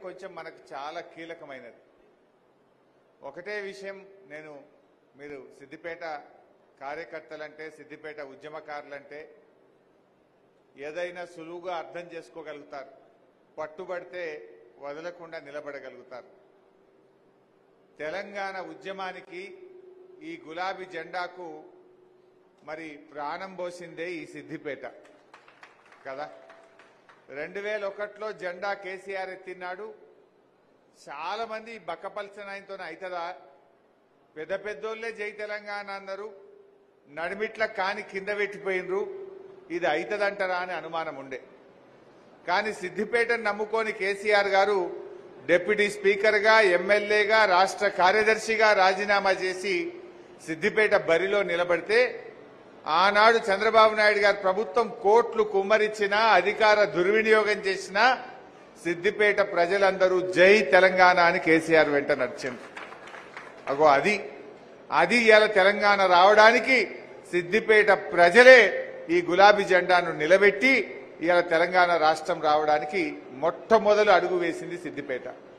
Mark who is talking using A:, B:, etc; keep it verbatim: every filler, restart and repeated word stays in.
A: కొంచెం మనకు చాలా కీలకమైనది. ఒకటే విషయం, నేను మీరు సిద్దిపేట కార్యకర్తలంటే, సిద్దిపేట ఉద్యమకారులంటే ఏదైనా సులువుగా అర్థం చేసుకోగలుగుతారు, పట్టుబడితే వదలకుండా నిలబడగలుగుతారు. తెలంగాణ ఉద్యమానికి, ఈ గులాబీ జెండాకు మరి ప్రాణం పోసిందే ఈ సిద్దిపేట కదా. రెండు వేల ఒకటిలో జెండా కేసీఆర్ ఎత్తినాడు. చాలా మంది బక్కపల్సిన ఆయనతో అవుతుందా, పెద్ద పెద్దోళ్లే జై తెలంగాణ అన్నారు, నడిమిట్ల కాని కింద పెట్టిపోయినరు, ఇది అవుతుందంటారా అని అనుమానం ఉండే. కానీ సిద్దిపేటను నమ్ముకొని కేసీఆర్ గారు డిప్యూటీ స్పీకర్గా, ఎమ్మెల్యేగా, రాష్ట్ర కార్యదర్శిగా రాజీనామా చేసి సిద్దిపేట బరిలో నిలబడితే ఆనాడు చంద్రబాబు నాయుడు గారి ప్రభుత్వం కోట్లు కుమ్మరిచ్చినా, అధికార దుర్వినియోగం చేసినా సిద్దిపేట ప్రజలందరూ జై తెలంగాణ అని కేసీఆర్ వెంట నడిచింది. అగో అది అది ఇవాళ తెలంగాణ రావడానికి సిద్దిపేట ప్రజలే ఈ గులాబీ జెండాను నిలబెట్టి ఇవాళ తెలంగాణ రాష్ట్రం రావడానికి మొట్టమొదలు అడుగు వేసింది సిద్దిపేట.